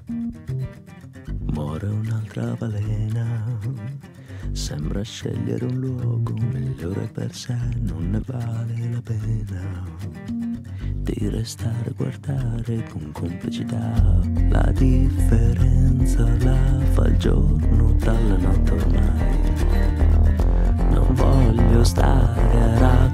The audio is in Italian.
Muore un'altra balena, sembra scegliere un luogo migliore per sé, non ne vale la pena di restare a guardare con complicità. La differenza la fa il giorno dalla notte ormai. Non voglio stare a